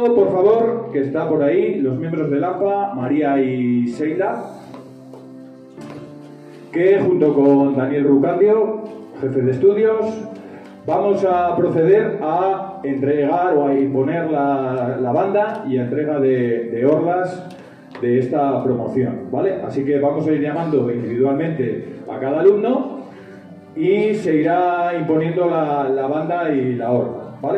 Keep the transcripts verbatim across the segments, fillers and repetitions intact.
saludo, por favor, que está por ahí, los miembros del A P A, María y Sheila, que junto con Daniel Rucandio, jefe de estudios, vamos a proceder a entregar o a imponer la, la banda y a entrega de, de orlas de esta promoción, ¿vale? Así que vamos a ir llamando individualmente a cada alumno y se irá imponiendo la, la banda y la orla, ¿vale?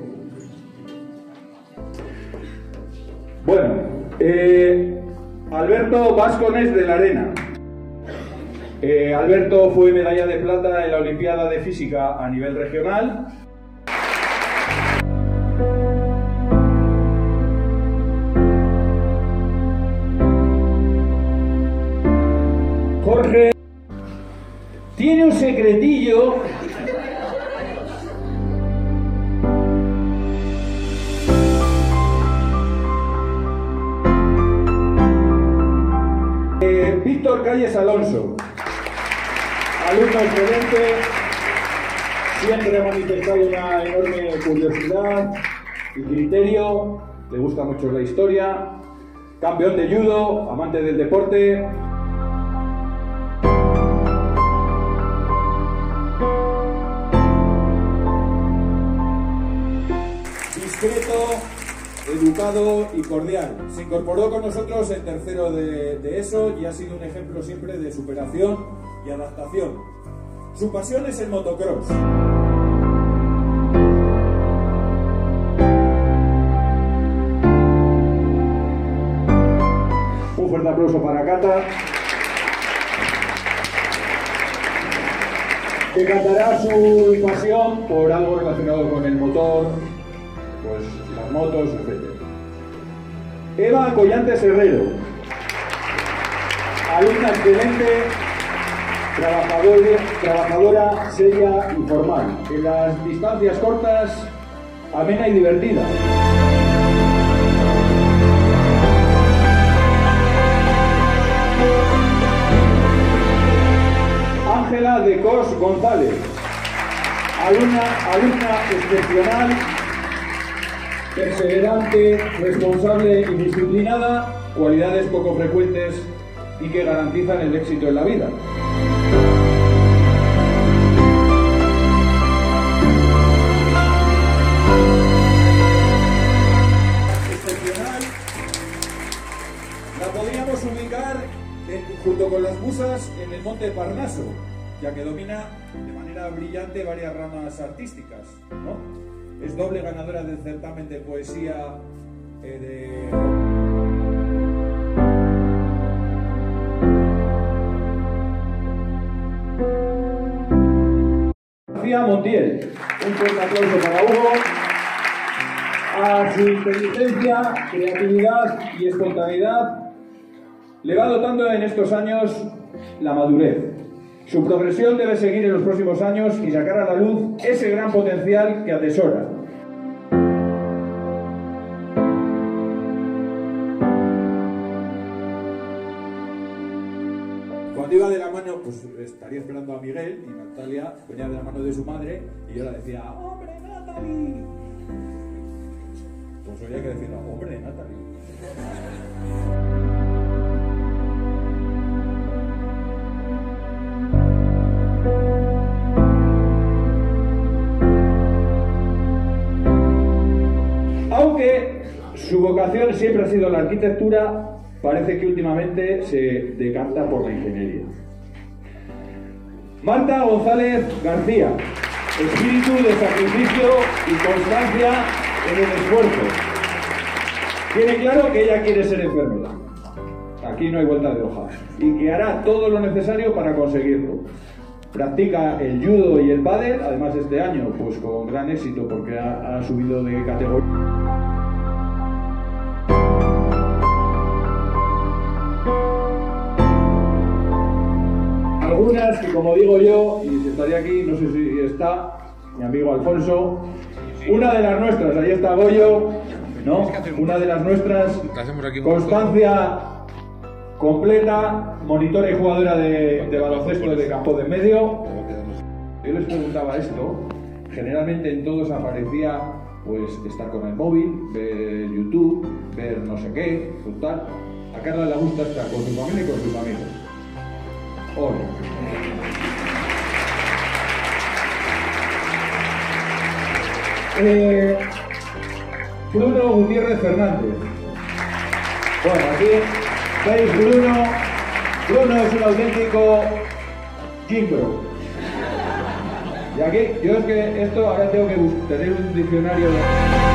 Bueno, eh, Alberto Vascones de la Arena. Eh, Alberto fue medalla de plata en la Olimpiada de Física a nivel regional. Jorge tiene un secretillo. Eh, Víctor Calles Alonso. Alumno excelente, siempre ha manifestado una enorme curiosidad y criterio, le gusta mucho la historia, campeón de judo, amante del deporte. Discreto, educado y cordial. Se incorporó con nosotros en tercero de, de ESO y ha sido un ejemplo siempre de superación y adaptación. Su pasión es el motocross. Un fuerte aplauso para Cata, que cantará su pasión por algo relacionado con el motor, pues las motos, etcétera. Eva Collantes Herrero, alumna excelente, trabajadora, trabajadora seria y formal, en las distancias cortas, amena y divertida. Ángela de Cos González, alumna, alumna excepcional, perseverante, responsable y disciplinada, cualidades poco frecuentes y que garantizan el éxito en la vida. Excepcional, la podríamos ubicar en, junto con las musas en el Monte Parnaso, ya que domina de manera brillante varias ramas artísticas, ¿no? Es doble ganadora del certamen de poesía eh, de... García Montiel. Un fuerte aplauso para Hugo. A su inteligencia, creatividad y espontaneidad le va dotando en estos años la madurez. Su progresión debe seguir en los próximos años y sacar a la luz ese gran potencial que atesora. Cuando iba de la mano, pues estaría esperando a Miguel y Natalia venía de la mano de su madre y yo le decía, ¡hombre, Natalie! Pues había que decirle, ¡hombre, Natalie! Aunque su vocación siempre ha sido la arquitectura, parece que últimamente se decanta por la ingeniería. Marta González García, espíritu de sacrificio y constancia en el esfuerzo. Tiene claro que ella quiere ser enfermera. Aquí no hay vuelta de hoja. Y que hará todo lo necesario para conseguirlo. Practica el judo y el pádel, además este año pues con gran éxito porque ha, ha subido de categoría. Algunas que, como digo yo, y si estaría aquí, no sé si está mi amigo Alfonso, una de las nuestras, ahí está Goyo, ¿no? Una de las nuestras, constancia completa, monitora y jugadora de, de baloncesto de campo de medio. Yo les preguntaba esto, generalmente en todos aparecía pues estar con el móvil, ver YouTube, ver no sé qué, total. A Carla le gusta estar con su familia y con sus amigos. Hola. Eh, Bruno Gutiérrez Fernández. Bueno, aquí veis Bruno. Bruno es un auténtico gimbro. Y aquí, yo es que esto ahora tengo que tener un diccionario de...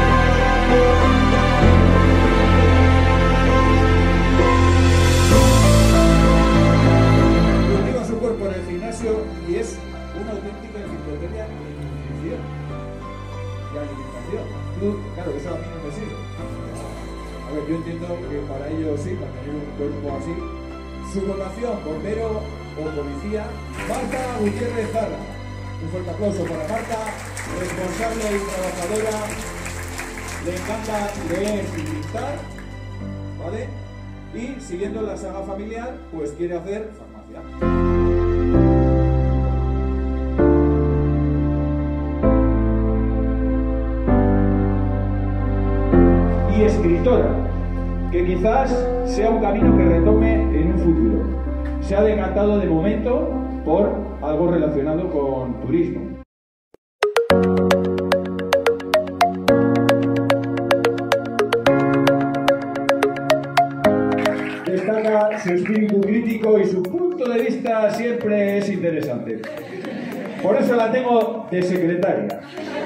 Cultiva su cuerpo en el gimnasio y es una auténtica enciclopedia en nutrición y alimentación. Tú, claro, eso a mí no me sirve. A ver, yo entiendo que para ellos sí, para tener un cuerpo así. Su vocación, bombero o policía, Marta Gutiérrez Zarra. Un fuerte aplauso para Marta, responsable y trabajadora. Le encanta leer y pintar, ¿vale? Y siguiendo la saga familiar, pues quiere hacer farmacia. Y escritora, que quizás sea un camino que retome en un futuro. Se ha decantado de momento por algo relacionado con turismo. Destaca su espíritu crítico y su punto de vista siempre es interesante. Por eso la tengo de secretaria.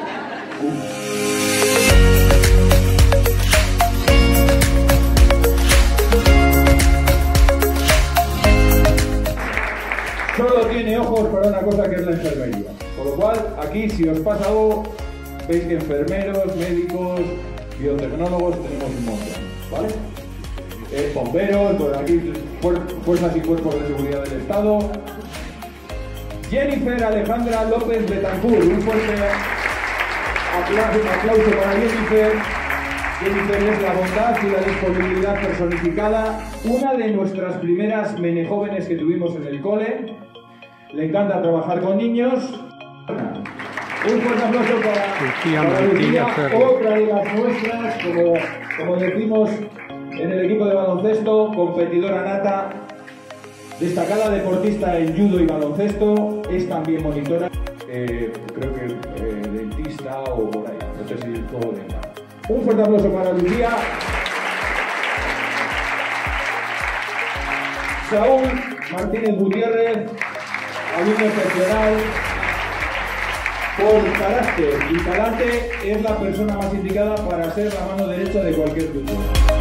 Solo tiene ojos para una cosa que es la enfermería. Por lo cual, aquí si os pasa algo, veis que enfermeros, médicos, biotecnólogos tenemos un montón, ¿vale? Eh, bomberos, por aquí fuerzas y cuerpos de seguridad del Estado. Jennifer Alejandra López Betancourt, un fuerte aplauso, un aplauso para Jennifer. Jennifer es la bondad y la disponibilidad personificada, una de nuestras primeras menejóvenes que tuvimos en el cole. Le encanta trabajar con niños. Un fuerte aplauso para, para Lucía, otra de las nuestras, como, como decimos en el equipo de baloncesto, competidora nata, destacada deportista en judo y baloncesto, es también monitora, eh, creo que eh, dentista o por ahí, no sé si todo dental. Un fuerte aplauso para Lucía. Saúl Martínez Gutiérrez, alumno excepcional. Por carácter y talante es la persona más indicada para ser la mano derecha de cualquier tutor.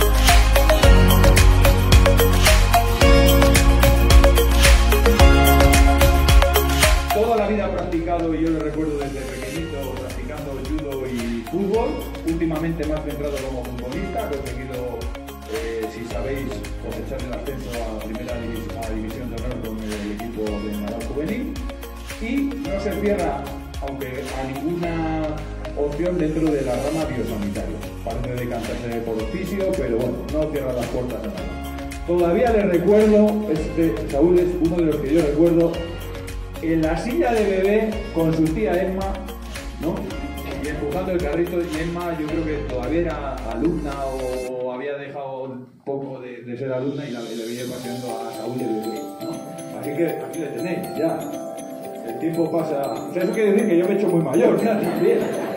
Toda la vida ha practicado, y yo lo recuerdo desde pequeñito, practicando judo y fútbol, últimamente más centrado como futbolista, ha conseguido, eh, si sabéis, cosechar el ascenso a primera división, a división de honor con el equipo de Nadal Juvenil, y no se cierra, aunque a ninguna opción dentro de la rama biosanitaria. Parece decantarse por oficio, pero bueno, no cierra las puertas a nada. Todavía le recuerdo, este Saúl es uno de los que yo recuerdo, en la silla de bebé con su tía Emma, ¿no? Y empujando el carrito, y Emma yo creo que todavía era alumna o había dejado un poco de, de ser alumna y la, le venía paseando a Saúl de bebé, ¿no? Así que aquí le tenéis, ya. El tiempo pasa... O sea, eso quiere decir que yo me he hecho muy mayor, ya también.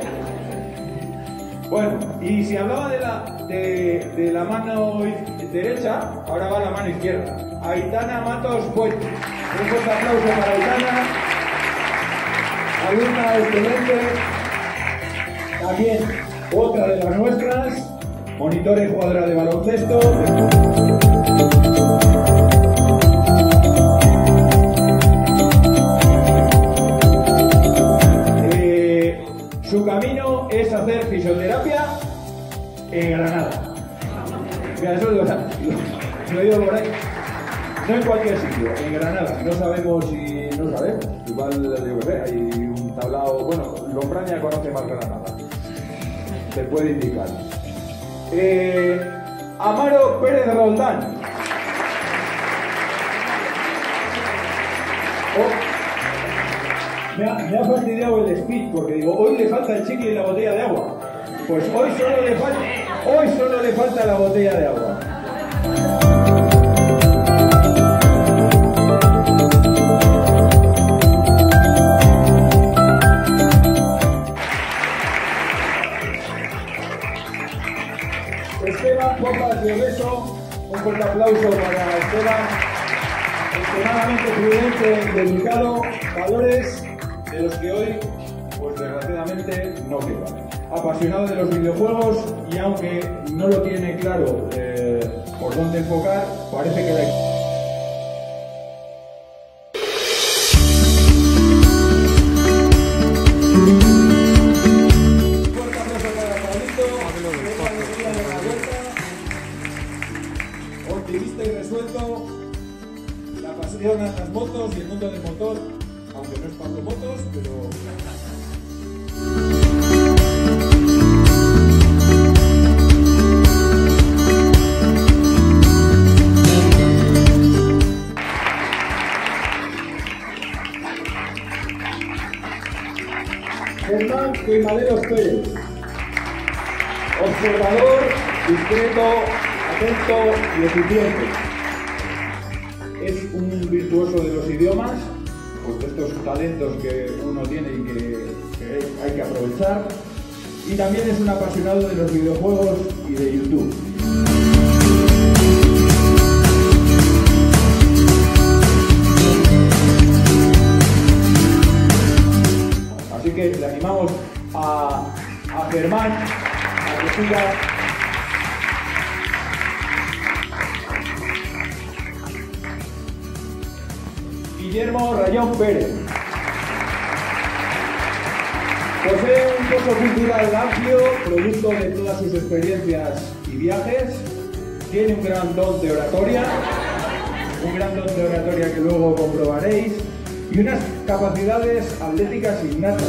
Bueno, y si hablaba de la, de, de la mano derecha, ahora va la mano izquierda. Aitana Matos Puente. Un fuerte aplauso para Aitana. Alumna excelente. También otra de las nuestras. Monitora y jugadora de baloncesto. Su camino es hacer fisioterapia en Granada. Mira, eso lo, lo, lo he ido por ahí. No en cualquier sitio, en Granada. No sabemos si... no sabemos. Igual, yo que sé, hay un tablao... Bueno, Lombrandia conoce más Granada. Se puede indicar. Eh, Amaro Pérez Roldán. Oh. Me ha, me ha fastidiado el speech porque digo, hoy le falta el chicle y la botella de agua. Pues hoy solo le falta, hoy solo le falta la botella de agua. Esteban Popas de Obeso, un fuerte aplauso para Esteban, extremadamente prudente, delicado, valores de los que hoy, pues desgraciadamente, no quedan. Apasionado de los videojuegos y aunque no lo tiene claro eh, por dónde enfocar, parece que la... Optimista y resuelto, la pasión a las motos y el mundo del motor, aunque no es Pablo Motos, pero... Germán Queimaderos Pérez, observador, discreto, atento y eficiente. Es un virtuoso de los idiomas, pues de estos talentos que uno tiene y que, que hay que aprovechar. Y también es un apasionado de los videojuegos y de YouTube. Así que le animamos a, a Germán a que siga. Guillermo Rayón Pérez. Posee un pozo cultural amplio, producto de todas sus experiencias y viajes. Tiene un gran don de oratoria, un gran don de oratoria que luego comprobaréis, y unas capacidades atléticas innatas.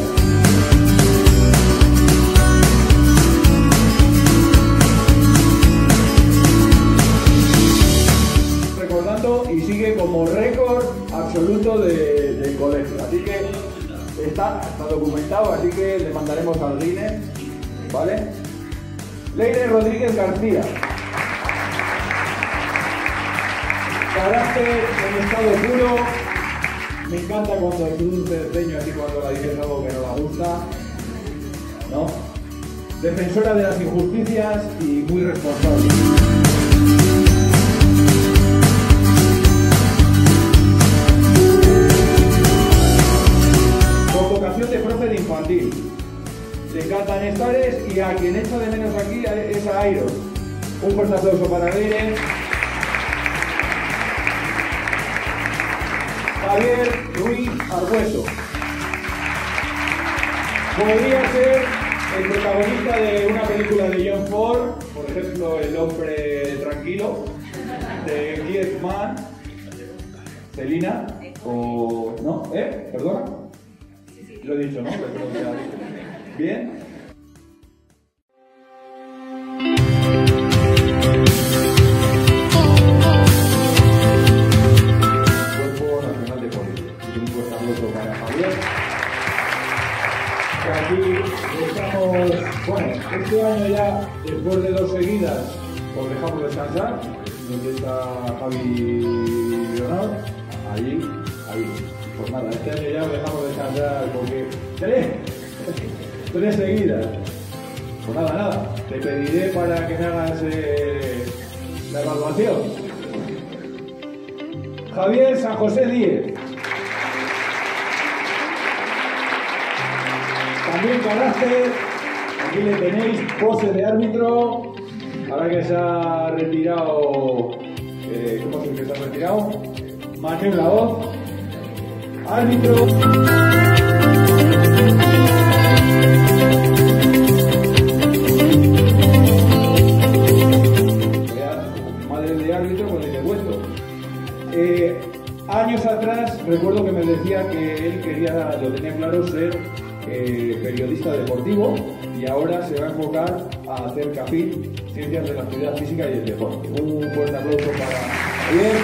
Recordando, y sigue como récord absoluto de, del colegio. Así que está, está documentado, así que le mandaremos al Guinness, ¿vale? Leire Rodríguez García. Carácter en estado puro. Me encanta cuando tú te enseño así cuando la dices algo que no la gusta, ¿no? Defensora de las injusticias y muy responsable. Con vocación de profe de infantil. Le encantan estares y a quien echa de menos aquí es a Airos. Un fuerte aplauso para Leire. Javier Ruiz Argueso. Podría ser el protagonista de una película de John Ford, por ejemplo, El hombre tranquilo, de Keith Mann, Celina, o... ¿no? ¿Eh? ¿Perdona? Lo he dicho, ¿no? Bien. Aquí estamos, bueno, este año ya, después de dos seguidas, os dejamos descansar. ¿Dónde está Javi Leonor? Allí, ahí. Pues nada, este año ya os dejamos descansar porque tres, tres seguidas. Pues nada, nada, te pediré para que me hagas eh, la evaluación. Javier San José Díez. También carácter, aquí le tenéis, pose de árbitro, ahora que se ha retirado, eh, ¿cómo es el que se ha retirado? Manuel Laoz, árbitro. Madre de árbitro, pues ni te cuento. Eh, años atrás recuerdo que me decía que él quería, lo tenía claro, ser Eh, periodista deportivo y ahora se va a enfocar a hacer C A F I, Ciencias de la Actividad Física y el Deporte. Un fuerte aplauso para Javier.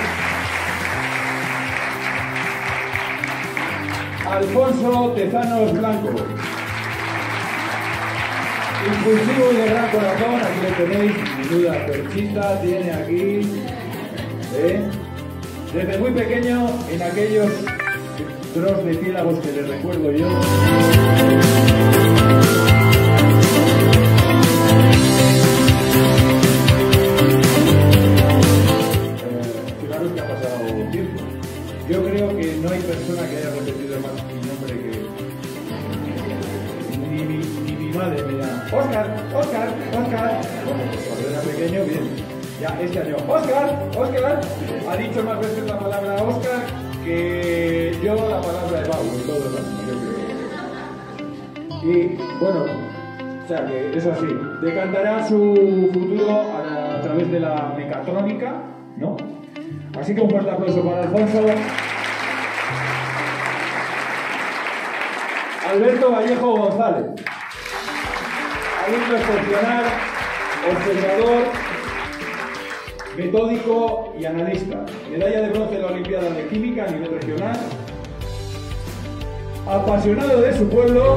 Alfonso Tezanos Blanco. impulsivo y de gran corazón, aquí lo tenéis, menuda perchita tiene aquí, ¿eh? Desde muy pequeño, en aquellos tros de piélagos que les recuerdo yo. Eh, fijaros que ha pasado tiempo. Yo creo que no hay persona que haya repetido más mi nombre que... Ni mi, ni mi madre me llama Óscar, Óscar, Óscar. Bueno, cuando era pequeño, bien. Ya este año, Óscar, Óscar. Ha dicho más veces la palabra Óscar que yo la palabra de Pablo y todo lo demás. Y bueno, o sea que es así. Decantará su futuro a, a través de la mecatrónica, ¿no? Así que un fuerte aplauso para Alfonso. Alberto Vallejo González, alumno excepcional, observador, metódico y analista. Medalla de bronce en la Olimpiada de Química a nivel regional. Apasionado de su pueblo.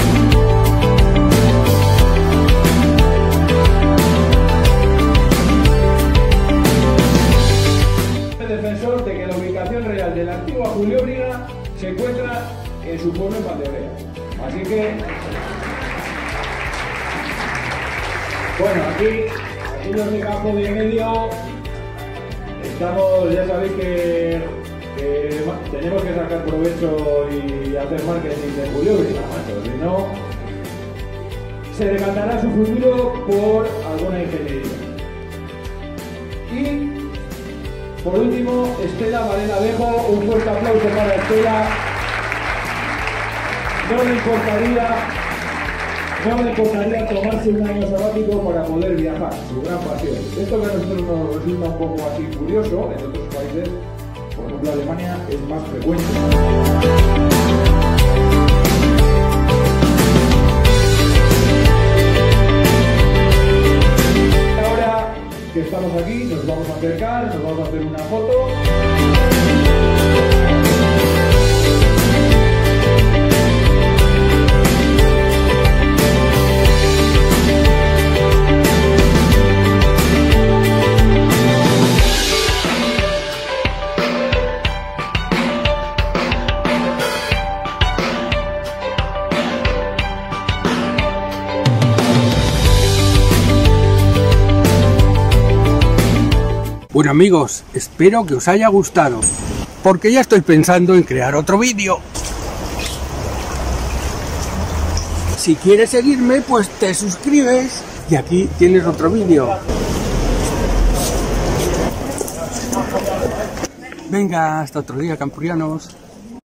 Defensor de que la ubicación real de la antigua Julióbriga se encuentra en su pueblo en Valdeorrea. Así que, bueno, aquí, aquí los de Campo de Medio, estamos, ya sabéis que, que tenemos que sacar provecho y hacer marketing de Julióbriga, macho, si no, se decantará su futuro por alguna ingeniería. Y por último, Estela Varela Bejo, un fuerte aplauso para Estela. No le importaría, no le importaría tomarse un año sabático para poder viajar, su gran pasión. Esto que a nosotros nos resulta un poco así curioso, en otros países, por ejemplo Alemania, es más frecuente. Que estamos aquí, nos vamos a acercar, nos vamos a hacer una foto. Bueno amigos, espero que os haya gustado, porque ya estoy pensando en crear otro vídeo. Si quieres seguirme, pues te suscribes y aquí tienes otro vídeo. Venga, hasta otro día, campurianos.